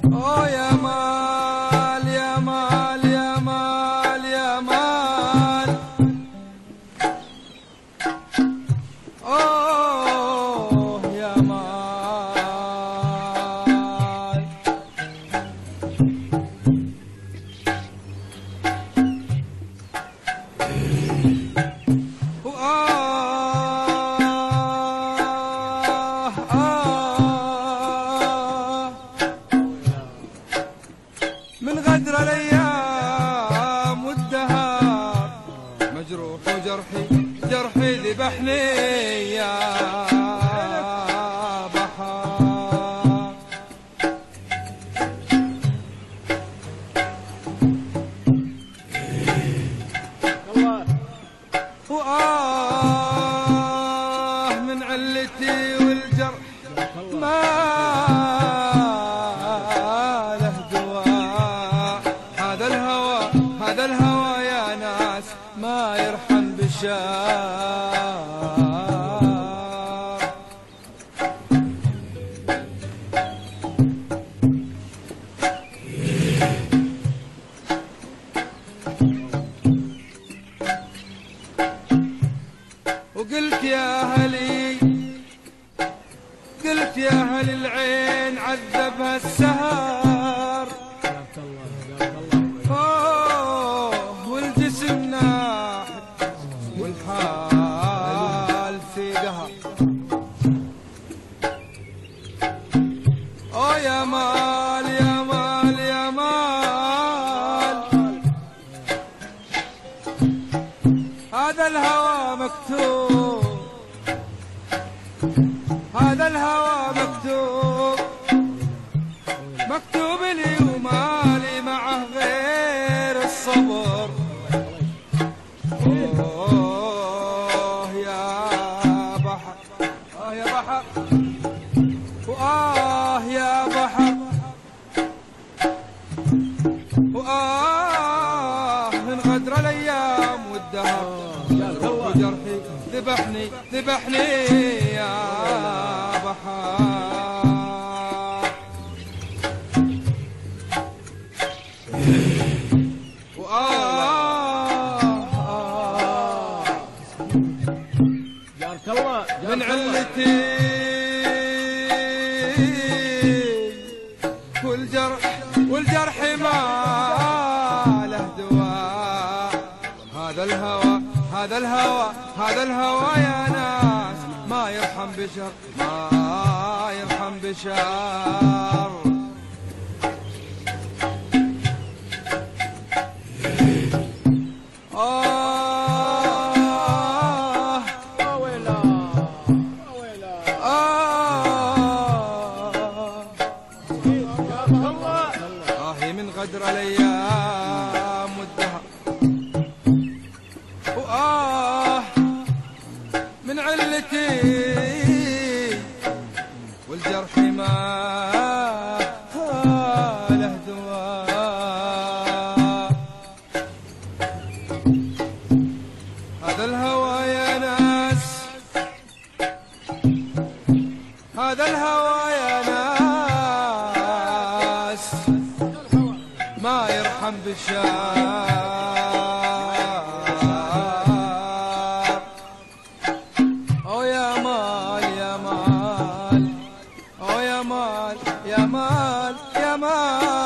أوه يا مال يا مال يا مال يا مال، أوه يا مال. من غدر الايام والدهر مجروح وجرحي ذبحني يا بحر. من علتي والجرح ما هذا الهوى يا ناس ما يرحم بشار. وقلت يا أهلي، قلت يا أهل العين عذبها السهر، والجسم ناحت والحال في قهر. أوه يا مال يا مال يا مال، هذا الهوى مكتوب، هذا الهوى مكتوب، مكتوب لي ومالي معه غير الصبر. أوه يا بحر، آه يا بحر، وآه يا بحر، وآه من غدر الأيام والدهر وجرحي ذبحني يا بحر. من علتي والجرح ما له دواء. هذا الهوى يا ناس ما يرحم بشر، ما يرحم بشر. من غدر الايام والدهر، من علتي والجرح ما له دواء. هذا الهوى يا ناس، هذا الهوى يا ناس ما يرحم بالشار. أو يا مال يا مال، أو يا مال يا مال يا مال.